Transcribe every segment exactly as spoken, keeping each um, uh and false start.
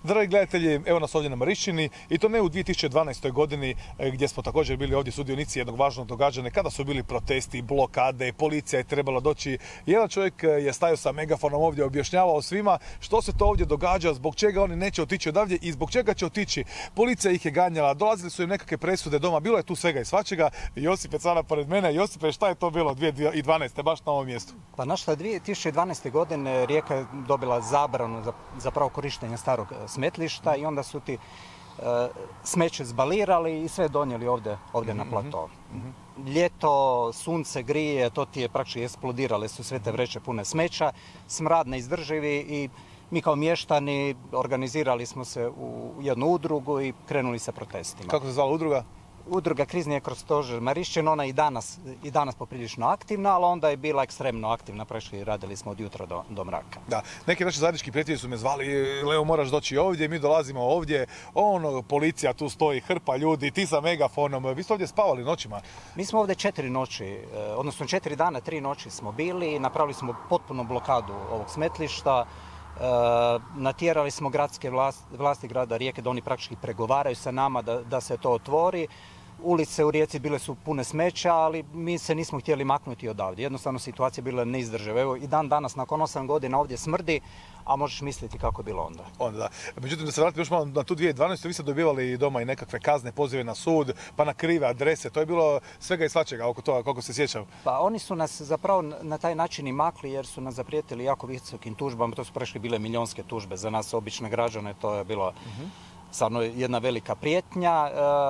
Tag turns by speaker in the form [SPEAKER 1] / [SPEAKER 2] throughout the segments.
[SPEAKER 1] Dragi gledatelji, evo nas ovdje na Marišćini i to ne u dvije tisuće dvanaestoj godini gdje smo također bili ovdje sudionici jednog važnog događanja kada su bili protesti, blokade, policija je trebala doći. Jedan čovjek je stajao sa megafonom ovdje, objašnjavao svima što se to ovdje događa, zbog čega oni neće otići odavdje i zbog čega će otići. Policija ih je ganjala, dolazili su im nekakve presude doma, bilo je tu svega i svačega. Josip je sada pored mene. Josipe, šta je to bilo dvije tisuće dvanaeste baš na ovom mjestu?
[SPEAKER 2] Pa našta dvije tisuće dvanaeste. godine Rijeka je dobila zabranu za, za pravo korištenja starog smetlišta i onda su ti e, smeće zbalirali i sve donijeli ovdje, ovdje mm-hmm. na plato. Mm-hmm. Ljeto, sunce grije, to ti je praktički eksplodirale su sve te vreće pune smeća, smrad neizdrživi i mi kao mještani organizirali smo se u jednu udrugu i krenuli sa protestima.
[SPEAKER 1] Kako se zvala udruga?
[SPEAKER 2] Udruga Krizni ekostožer Marišćin, ona i danas, i danas poprilično aktivna, ali onda je bila ekstremno aktivna, prešli radili smo od jutra do, do mraka.
[SPEAKER 1] Da, neki naši zajednički prijatelji su me zvali, Leo moraš doći ovdje, mi dolazimo ovdje, ono, policija tu stoji, hrpa ljudi, ti sa megafonom, vi ste ovdje spavali noćima?
[SPEAKER 2] Mi smo ovdje četiri noći, odnosno četiri dana, tri noći smo bili, napravili smo potpunu blokadu ovog smetlišta. E, natjerali smo gradske vlasti, vlasti grada Rijeke da oni praktički pregovaraju sa nama da, da se to otvori. Ulice u Rijeci bile su pune smeća, ali mi se nismo htjeli maknuti odavdje. Jednostavno situacija je bila neizdrživa. Evo i dan danas nakon osam godina ovdje smrdi, a možeš misliti kako je bilo onda.
[SPEAKER 1] Onda da. Međutim, da se vratimo još malo na tu dvije tisuće dvanaestu. Vi ste dobivali doma i nekakve kazne, pozive na sud, pa na krive adrese. To je bilo svega i svačega oko toga, kako se sjećam.
[SPEAKER 2] Pa oni su nas zapravo na taj način i makli jer su nas zaprijetili jako visokim tužbama. To su prešli bile milionske tužbe. Za nas obične građane to je bilo uh-huh. stvarno jedna velika prijetnja.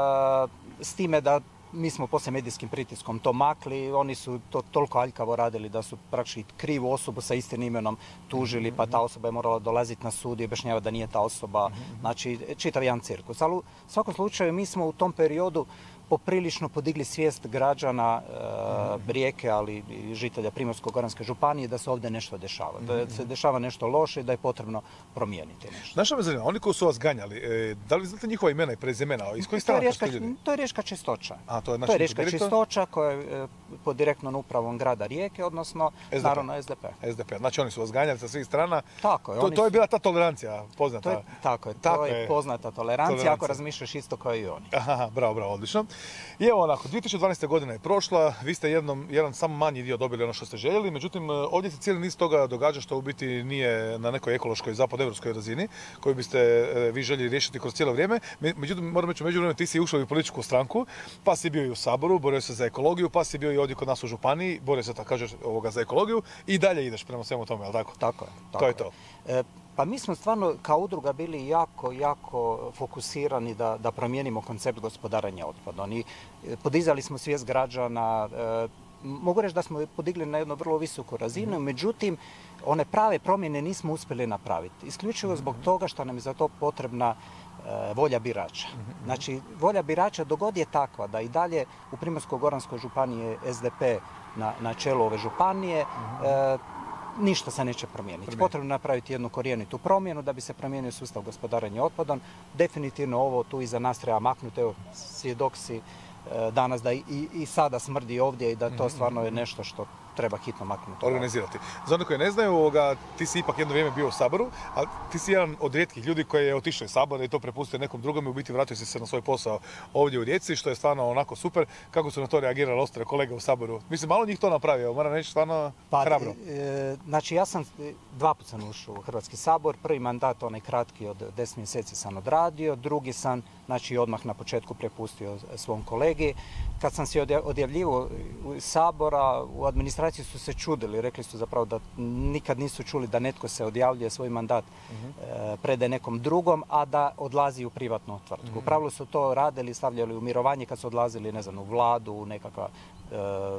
[SPEAKER 2] E, s time da mi smo poslije medijskim pritiskom to makli, oni su to toliko aljkavo radili da su praktički krivu osobu sa istim imenom tužili, pa ta osoba je morala dolaziti na sud i objašnjavati da nije ta osoba, znači čitav jedan cirkus. Ali u svakom slučaju mi smo u tom periodu poprilično podigli svijest građana e, Rijeke, ali i žitelja Primorsko-goranske županije da se ovdje nešto dešava, da se dešava nešto loše i da je potrebno promijeniti nešto.
[SPEAKER 1] Znaš što me zanima, oni koji su vas ganjali, e, da li znate njihova imena i prezimena? Iz kojih stranaka su ljudi?
[SPEAKER 2] To je Riječka čistoća.
[SPEAKER 1] A, to je,
[SPEAKER 2] to je Riječka čistoća koja je e, pod direktnom upravom grada Rijeke, odnosno
[SPEAKER 1] S D P.
[SPEAKER 2] naravno S D P.
[SPEAKER 1] S D P, znači oni su vas ganjali sa svih strana.
[SPEAKER 2] Tako je.
[SPEAKER 1] To, to je bila ta tolerancija poznata.
[SPEAKER 2] To je, tako je,
[SPEAKER 1] tako
[SPEAKER 2] to je poznata tolerancija, tolerancija ako razmišljaš isto kao i oni.
[SPEAKER 1] Aha, bravo, bravo, odlično. I evo onako, dvije tisuće dvanaesta. godina je prošla, vi ste jednom, jedan samo manji dio dobili ono što ste željeli, međutim ovdje se cijeli niz toga događa što u biti nije na nekoj ekološkoj zapadnoevropskoj razini koju biste vi željeli riješiti kroz cijelo vrijeme. Međutim, moram reći, u međuvremenu ti si ušao u političku stranku, pa si bio i u Saboru, borio se za ekologiju, pa si bio i ovdje kod nas u županiji, borio se također ovoga za ekologiju i dalje ideš prema svemu tome, jel tako?
[SPEAKER 2] Tako je. Tako
[SPEAKER 1] to je
[SPEAKER 2] je.
[SPEAKER 1] to.
[SPEAKER 2] E, Pa mi smo stvarno kao udruga bili jako, jako fokusirani da, da promijenimo koncept gospodarenja otpadom. I podizali smo svijest građana, e, mogu reći da smo podigli na jednu vrlo visoku razinu, međutim, one prave promjene nismo uspjeli napraviti. Isključivo zbog toga što nam je za to potrebna e, volja birača. Znači, volja birača dogod je takva da i dalje u Primorsko-goranskoj županiji je S D P na, na čelu ove županije, e, ništa se neće promijeniti. Potrebno je napraviti jednu korijenitu promjenu da bi se promijenio sustav gospodarenja otpadom. Definitivno ovo tu iza nas treba maknuti. Evo, svjedok si danas da i, i sada smrdi ovdje i da to stvarno je nešto što treba hitno maknuti.
[SPEAKER 1] Organizirati. Za one koji ne znaju, ovoga, ti si ipak jedno vrijeme bio u Saboru, a ti si jedan od rijetkih ljudi koji je otišao iz Sabora i to prepustio nekom drugom i u biti vratio si se na svoj posao ovdje u Rijeci, što je stvarno onako super. Kako su na to reagirali ostale kolege u Saboru? Mislim, malo njih to napravio, moram reći, stvarno
[SPEAKER 2] pa,
[SPEAKER 1] hrabro.
[SPEAKER 2] E, znači, ja sam dva puta sam ušao u Hrvatski sabor. Prvi mandat, onaj kratki od deset mjeseci sam odradio, drugi sam, znači, odmah na početku prepustio svom kolegi. Kad sam se odjavljivao iz Sabora, u administraciji su se čudili, rekli su zapravo da nikad nisu čuli da netko se odjavljuje svoj mandat, uh-huh. e, prede nekom drugom, a da odlazi u privatnu tvrtku. Uh-huh. U pravilu su to radili, stavljali u mirovanje kad su odlazili, ne znam, u vladu, u nekakva e,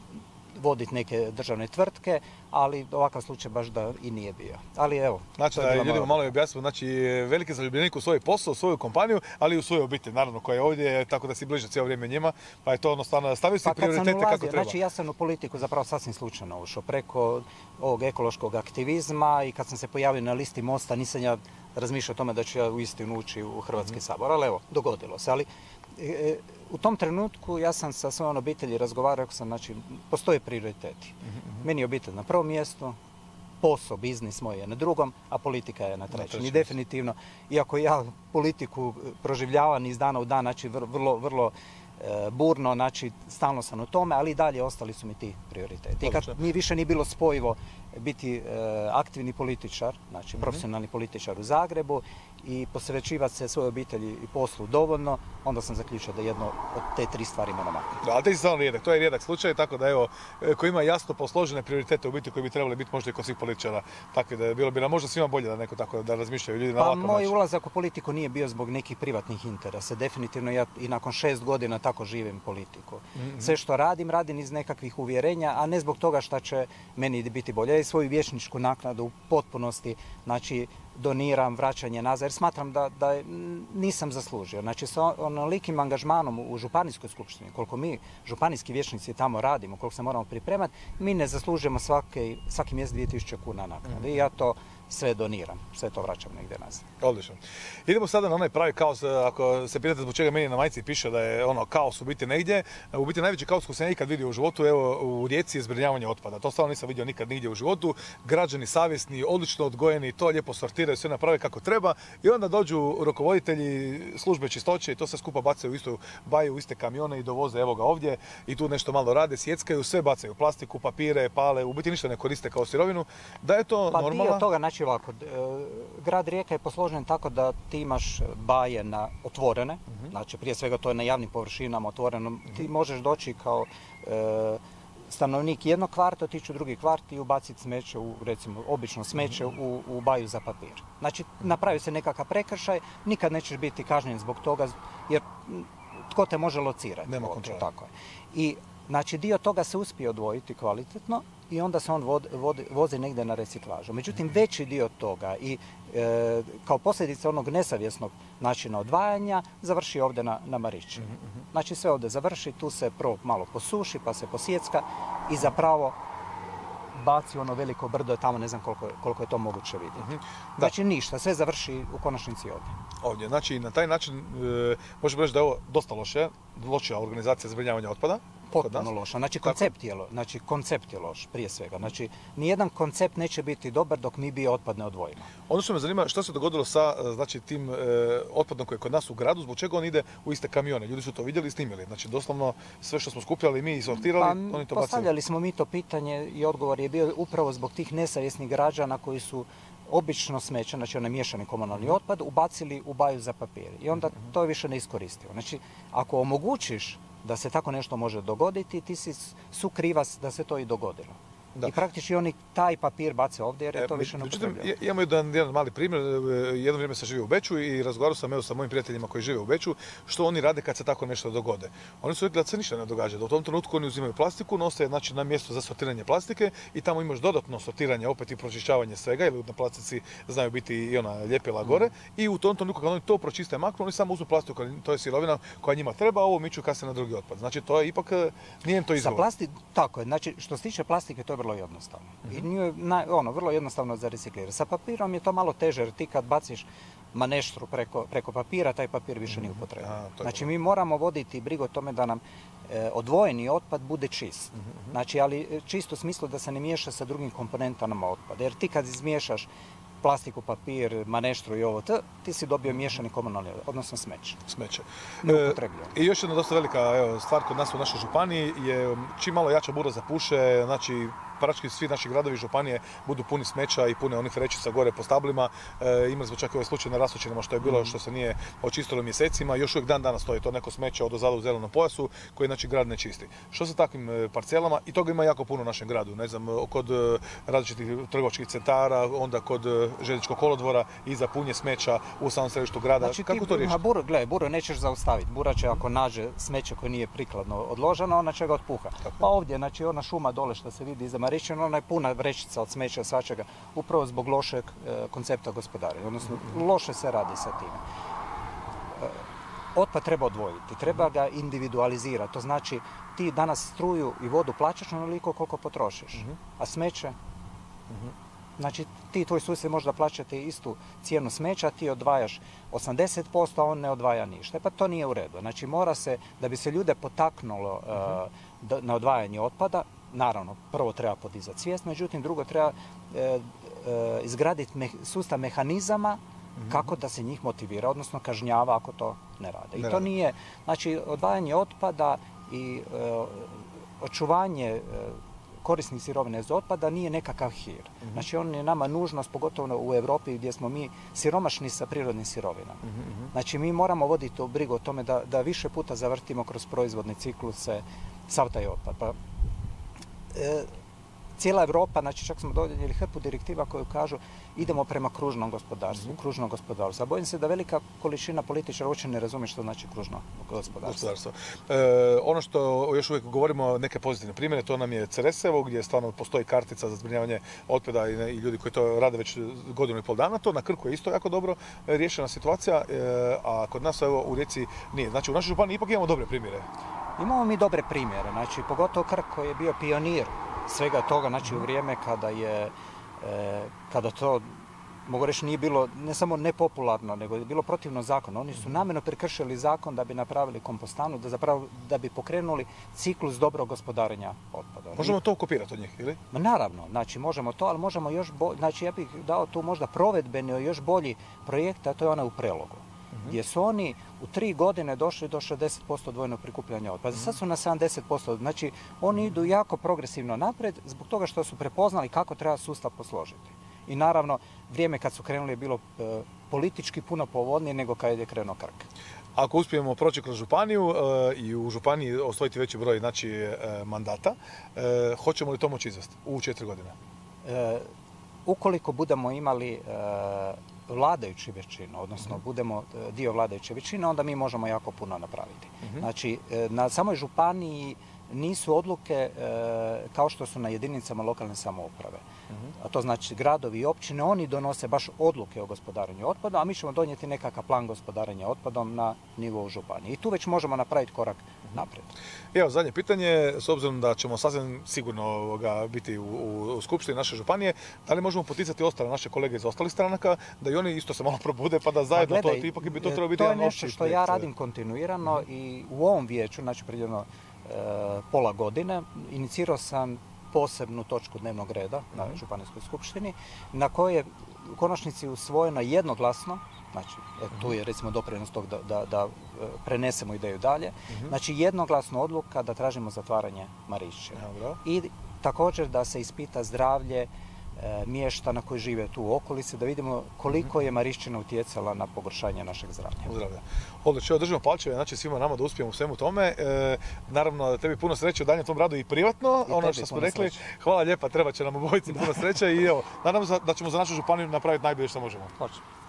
[SPEAKER 2] voditi neke državne tvrtke, ali ovakav slučaj baš da i nije bio. Ali evo.
[SPEAKER 1] Znači da ljudima malo objasnimo, znači veliki zaljubljenik u svoj posao, u svoju kompaniju, ali i u svoju obitelj, naravno, koja je ovdje, tako da si bliže cijelo vrijeme njima, pa je to jednostavno stavio si
[SPEAKER 2] pa
[SPEAKER 1] prioritete
[SPEAKER 2] ulazio,
[SPEAKER 1] kako treba.
[SPEAKER 2] Znači ja sam u politiku zapravo sasvim slučajno ušao preko ovog ekološkog aktivizma i kad sam se pojavio na listi Mosta nisam ja razmišljao o tome da ću ja uistinu ući u Hrvatski mm-hmm. sabor, ali evo, dogodilo se. Ali e, u tom trenutku ja sam sa svojom obitelji razgovarao, sam, znači, postoje prioriteti. Mm-hmm. Meni je obitelj na prvom mjestu, posao, biznis moj je na drugom, a politika je na trećem.
[SPEAKER 1] trećem.
[SPEAKER 2] I definitivno, iako ja politiku proživljavam iz dana u dan, znači vrlo, vrlo e, burno, znači stalno sam u tome, ali i dalje ostali su mi ti prioriteti. I kad mi više nije bilo spojivo biti e, aktivni političar, znači profesionalni političar u Zagrebu i posvećivati se svojoj obitelji i poslu dovoljno, onda sam zaključio da jedno od te tri stvari moram maknuti.
[SPEAKER 1] Da, ali to je stvarno rijedak, to je rijedak slučaj, tako da evo, koji ima jasno posložene prioritete u biti koji bi trebali biti možda i kod svih političara, tako da bilo bi nam možda svima bolje da neko tako da razmišljaju ljudi na ovakav način.
[SPEAKER 2] Pa moj ulazak u politiku nije bio zbog nekih privatnih interesa, definitivno ja i nakon šest godina tako živim politiku. Mm-hmm. Sve što radim, radim iz nekakvih uvjerenja, a ne zbog toga što će meni biti bolje. Ja i svoju vijećničku naknadu u potpunosti, znači, doniram vraćanje nazad, jer smatram da, da nisam zaslužio. Znači, sa onolikim angažmanom u županijskoj skupštini, koliko mi, županijski vijećnici, tamo radimo, koliko se moramo pripremati, mi ne zaslužujemo svaki, svaki mjesec dvije tisuće kuna naknade. Mm. I ja to sve doniram, sve to vraćam negdje nazad.
[SPEAKER 1] Odlično. Idemo sada na onaj pravi kaos. Ako se pitate zbog čega meni na majici piše da je ono kaos u biti negdje, u biti najveći kaos koji sam ja ikad vidio u životu, evo u Rijeci je zbrinjavanje otpada. To stvarno nisam vidio nikad nigdje u životu. Građani savjesni, odlično odgojeni, to lijepo sortiraju, sve naprave kako treba i onda dođu rukovoditelji službe čistoće i to sve skupa bacaju u istu baju, u iste kamione i dovoze evo ga ovdje i tu nešto malo rade, sjeckaju, sve bacaju, plastiku, papire, pale, u biti ništa ne koriste kao sirovinu. Da je to
[SPEAKER 2] pa
[SPEAKER 1] normalno?
[SPEAKER 2] Dio toga, znači ovako, grad Rijeka je posložen tako da ti imaš baje na otvorene, uh-huh. znači prije svega to je na javnim površinama otvoreno, uh-huh. ti možeš doći kao e, stanovnik jednog kvarta, otići u drugi kvart i ubaciti smeće, u, recimo obično smeće u, u baju za papir. Znači napravi se nekakav prekršaj, nikad nećeš biti kažnjen zbog toga jer tko te može locirati?
[SPEAKER 1] Nema kontrole.
[SPEAKER 2] Tako je. I znači dio toga se uspije odvojiti kvalitetno i onda se on vod, vod, vozi negdje na reciklažu. Međutim, mm-hmm. veći dio toga i e, kao posljedica onog nesavjesnog načina odvajanja završi ovdje na, na Marišćini. Mm-hmm. Znači sve ovdje završi, tu se prvo malo posuši, pa se posjecka i zapravo baci ono veliko brdo, tamo ne znam koliko je, koliko je to moguće vidjeti. Mm-hmm. Znači ništa, sve završi u konačnici ovdje.
[SPEAKER 1] Ovdje, znači na taj način e, možemo reći da je ovo dosta loše, loša organizacija zbrinjavanja otpada.
[SPEAKER 2] Potpuno loša. Znači koncept, je, znači koncept je loš prije svega. Znači nijedan koncept neće biti dobar dok mi bi otpad ne odvojimo.
[SPEAKER 1] Ono što me zanima, što se dogodilo sa znači, tim e, otpadom koji je kod nas u gradu, zbog čega on ide u iste kamione? Ljudi su to vidjeli i snimili. Znači doslovno sve što smo skupljali mi i sortirali,
[SPEAKER 2] pa,
[SPEAKER 1] oni to
[SPEAKER 2] postavljali
[SPEAKER 1] bacili.
[SPEAKER 2] smo mi to pitanje i odgovor je bio upravo zbog tih nesavjesnih građana koji su obično smeće, znači onaj miješani komunalni mm-hmm. otpad, ubacili u baju za papir. I onda mm-hmm. to je više neiskoristio. Znači, ako omogućiš da se tako nešto može dogoditi, ti si sukrivac da se to i dogodilo. Da. I praktički oni taj papir bace ovdje jer je to e, više neupotrebljeno.
[SPEAKER 1] Imamo jedan, jedan mali primjer, jedno vrijeme sam živio u Beču i razgovarao sam evo sa mojim prijateljima koji žive u Beču, što oni rade kad se tako nešto dogode. Oni su rekli da se ništa ne događa, da u tom trenutku oni uzimaju plastiku, nose znači, na mjesto za sortiranje plastike i tamo imaš dodatno sortiranje, opet i pročišćavanje svega, jer na plastici znaju biti i ona ljepila gore mm. i u tom trenutku kad oni to pročiste maknu, oni samo uzmu plastiku, to je sirovina koja njima treba, a ovo miču kasnije na drugi otpad. Znači to je ipak, nije to izgovor.
[SPEAKER 2] Sa plasti, tako je, znači što se tiče plastike to je vrlo jednostavno. Mm-hmm. I nju je na, ono, vrlo jednostavno za reciklirati. Sa papirom je to malo teže jer ti kad baciš maneštru preko, preko papira, taj papir više mm-hmm. nije upotreban. Znači mi moramo voditi brigu o tome da nam e, odvojeni otpad bude čist. Mm-hmm. Znači, ali čist u smislu da se ne miješa sa drugim komponentama otpada. Jer ti kad izmiješaš plastiku, papir, maneštru i ovo, ti si dobio miješani komunalni, odnosno smeće.
[SPEAKER 1] Smeće.
[SPEAKER 2] E,
[SPEAKER 1] I još jedna dosta velika evo, stvar kod nas u našoj županiji je čim malo jača bura zapuše, znači praktički svi naši gradovi i županije budu puni smeća i pune onih vrećica gore po stablima. E, imali smo čak i ovaj slučaj na Rastočinama što je bilo, mm. što se nije očistilo mjesecima. Još uvijek dan danas stoji to neko smeće odozada u zelenom pojasu koji znači grad ne čisti. Što sa takvim parcelama? I toga ima jako puno u našem gradu. Ne znam, kod različitih trgovačkih centara, onda kod željezničkog kolodvora iza punje smeća u samom središtu grada.
[SPEAKER 2] Znači,
[SPEAKER 1] kako
[SPEAKER 2] ti,
[SPEAKER 1] to riješiti?
[SPEAKER 2] Buru, gledaj, buru nećeš zaustaviti. Bura će ako nađe smeće koje nije prikladno odloženo, ona će ga otpuha. Tako. Pa ovdje, znači ona šuma dole što se vidi iza Marišćine, ona je puna vrećica od smeća svačega, upravo zbog lošeg e, koncepta gospodarenja, odnosno mm-hmm. loše se radi sa time. E, otpad treba odvojiti, treba ga individualizirati, to znači ti danas struju i vodu plaćaš onoliko koliko potrošiš, mm-hmm. a smeće, mm-hmm. znači ti tvoj susjed možda plaćate istu cijenu smeća, ti odvajaš osamdeset posto, a on ne odvaja ništa. E pa to nije u redu. Znači mora se, da bi se ljude potaknulo uh, na odvajanje otpada, naravno, prvo treba podizati svijest, međutim, drugo treba izgraditi sustav mehanizama kako da se njih motivira, odnosno kažnjava ako to ne rade. I to nije, znači, odvajanje otpada i očuvanje korisnih sirovina iz otpada nije nekakav hir. Znači, on je nama nužnost, pogotovo u Europi gdje smo mi siromašni sa prirodnim sirovinama. Znači, mi moramo voditi brigu o tome da, da više puta zavrtimo kroz proizvodne cikluse sav taj otpad. Pa, e, cijela Europa, znači čak smo donijeli hrpu direktiva koju kažu idemo prema kružnom gospodarstvu, mm-hmm. kružnom gospodarstvu. A bojim se da velika količina političara uopće ne razumije što znači kružno gospodarstvo. gospodarstvo.
[SPEAKER 1] E, ono što još uvijek govorimo, neke pozitivne primjere, to nam je Ceresevo, gdje stvarno postoji kartica za zbrinjavanje otpada i, i ljudi koji to rade već godinu i pol dana. To na Krku je isto jako dobro riješena situacija, e, a kod nas evo, u Rijeci nije. Znači u našoj županiji ipak imamo dobre primjere.
[SPEAKER 2] Imamo mi dobre primjere, znači pogotovo Krk koji je bio pionir svega toga, znači u vrijeme kada je, e, kada to, mogu reći, nije bilo ne samo nepopularno, nego je bilo protivno zakonu. Oni su namjerno prekršili zakon da bi napravili kompostanu, da zapravo da bi pokrenuli ciklus dobrog gospodarenja otpada.
[SPEAKER 1] Možemo to kopirati od njih, ili?
[SPEAKER 2] Ma naravno, znači možemo to, ali možemo još bolje, znači ja bih dao tu možda provedbeni još bolji projekt, a to je onaj u Prelogu. Gdje su oni u tri godine došli do šezdeset posto dvojnog prikupljanja otpada. Sad su na sedamdeset posto. Znači, oni idu jako progresivno naprijed zbog toga što su prepoznali kako treba sustav posložiti. I naravno, vrijeme kad su krenuli je bilo e, politički puno povodnije nego kad je krenuo Krk.
[SPEAKER 1] Ako uspijemo proći kroz županiju e, i u županiji osvojiti veći broj znači, e, mandata, e, hoćemo li to moći izvesti u četiri godine?
[SPEAKER 2] E, ukoliko budemo imali e, vladajući većinu, odnosno mm-hmm. budemo dio vladajuće većine, onda mi možemo jako puno napraviti. Mm-hmm. Znači, na samoj županiji nisu odluke e, kao što su na jedinicama lokalne samouprave. Mm-hmm. A to znači gradovi i općine, oni donose baš odluke o gospodarenju otpadom, a mi ćemo donijeti nekakav plan gospodarenja otpadom na nivou županije. I tu već možemo napraviti korak mm-hmm. naprijed.
[SPEAKER 1] Evo, zadnje pitanje, s obzirom da ćemo sasvim sigurno ovoga, biti u, u, u skupštini naše županije, da li možemo poticati ostale naše kolege iz ostalih stranaka, da i oni isto se malo probude, pa da zajedno pa gledaj, to, ipak bi to trebalo biti jedan opći.
[SPEAKER 2] To je nešto što ja radim kontinuirano mm-hmm. i u ovom vijeću, znači pred jedno e, pola godine, inicirao sam posebnu točku dnevnog reda na mm-hmm. županijskoj skupštini, na kojoj je u konačnici usvojeno jednoglasno, znači tu je recimo doprinos tog da, da, da prenesemo ideju dalje, mm-hmm. znači jednoglasno odluka da tražimo zatvaranje Marišćine. I također da se ispita zdravlje e, mještana koji žive tu u okolici, da vidimo koliko je Marišćina utjecala na pogoršanje našeg zdravlja.
[SPEAKER 1] Zdravlja. Odlično, držimo palčeve, znači svima nama da uspijemo u svemu tome. E, naravno, tebi puno sreće u daljem tom radu i privatno, I ono što smo rekli. Sreće. Hvala lijepa, treba će nam obojici puno sreće i evo, nadam se da ćemo za našu županiju napraviti najbolje što možemo.
[SPEAKER 2] Hoće.